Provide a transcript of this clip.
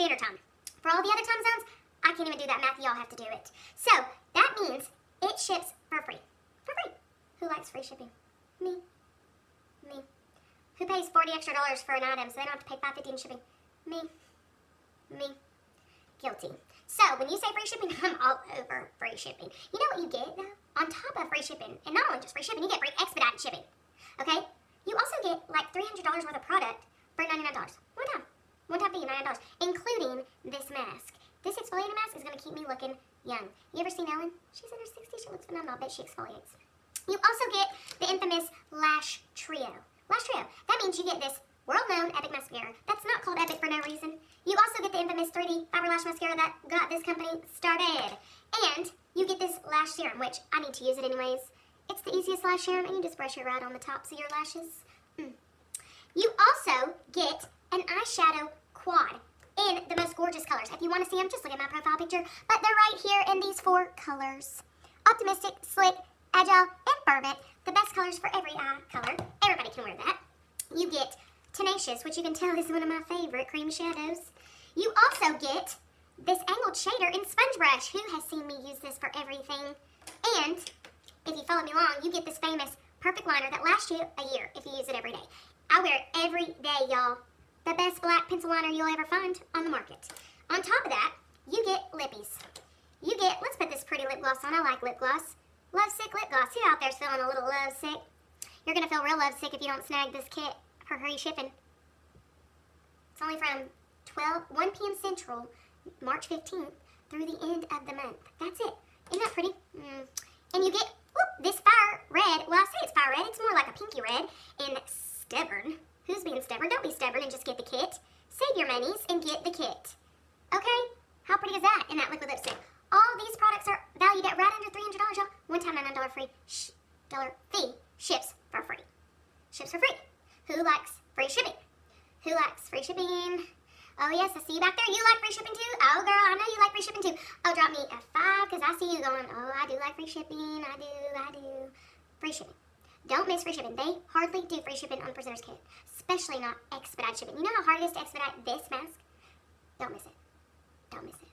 Standard Time. For all the other time zones, I can't even do that math. Y'all have to do it. So that means it ships for free. For free. Who likes free shipping? Me. Me. Who pays $40 extra for an item so they don't have to pay $5.50 in shipping? Me. Me. Guilty. So when you say free shipping, I'm all over free shipping. You know what you get though? On top of free shipping, and not only just free shipping, you get free expedited shipping. Okay? You also get like $300 worth of product for $99. One time fee, $99, including this mask. This exfoliating mask is going to keep me looking young. You ever seen Ellen? She's in her 60s. She looks phenomenal. I bet she exfoliates. You also get the infamous Lash Trio. Lash Trio. That means you get this world-known Epic mascara. That's not called Epic for no reason. You also get the infamous 3D Fiber Lash Mascara that got this company started. And you get this lash serum, which I need to use it anyways. It's the easiest lash serum, and you just brush it right on the tops of your lashes. You also get an eyeshadow quad in the most gorgeous colors. If you want to see them, just look at my profile picture. But they're right here in these 4 colors. Optimistic, Slick, Agile, and Fervent. The best colors for every eye color. Everybody can wear that. You get Tenacious, which you can tell is one of my favorite cream shadows. You also get this angled shader in Sponge Brush. Who has seen me use this for everything? And if you follow me along, you get this famous perfect liner that lasts you a year if you use it every day. I wear it every day, y'all. The best black pencil liner you'll ever find on the market. On top of that, you get lippies. You get, let's put this pretty lip gloss on. I like lip gloss. Lovesick lip gloss. Who out there's feeling a little lovesick? You're going to feel real lovesick if you don't snag this kit for free shipping. It's only from 1 p.m. Central, March 15th, through the end of the month. That's it. Isn't that pretty? And you get this fire red. Well, I say it's fire red. It's more like a pinky red and stubborn. Who's being stubborn? Don't be stubborn and just get the kit. Save your monies and get the kit. Okay? How pretty is that in that liquid lipstick? All these products are valued at right under $300, y'all. One-time $99 free dollar fee. Ships for free. Ships for free. Who likes free shipping? Who likes free shipping? Oh, yes, I see you back there. You like free shipping too? Oh, girl, I know you like free shipping too. Oh, drop me a 5 because I see you going, oh, I do like free shipping. I do. Free shipping. Don't miss free shipping. They hardly do free shipping on Preserves Kit, especially not expedite shipping. You know how hard it is to expedite this mask? Don't miss it. Don't miss it.